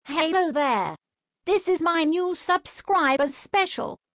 Hello there. This is my new subscribers special.